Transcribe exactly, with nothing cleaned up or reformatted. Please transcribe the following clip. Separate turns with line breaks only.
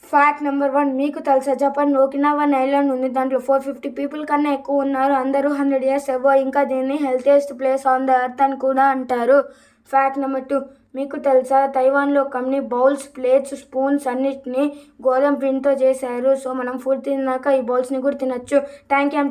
Fact number one, మీకు తెలుసా జపాన్లో ఒకినావా ఐలాండ్ ఉంది. దాంట్లో ఫోర్ ఫిఫ్టీ పీపుల్ కన్నా ఎక్కువ ఉన్నారు. అందరూ హండ్రెడ్ ఇయర్స్ ఎగో. ఇంకా దీన్ని healthiest place on the earth అని కూడా అంటారు. ఫ్యాక్ట్ నెంబర్ టూ, మీకు తెలుసా తైవాన్లో కంపెనీ బౌల్స్, ప్లేట్స్, స్పూన్స్ అన్నిటినీ గోధుమ పిండితో చేశారు. సో మనం ఫుడ్ తిన్నాక ఈ బౌల్స్ని కూడా తినొచ్చు. Thank you.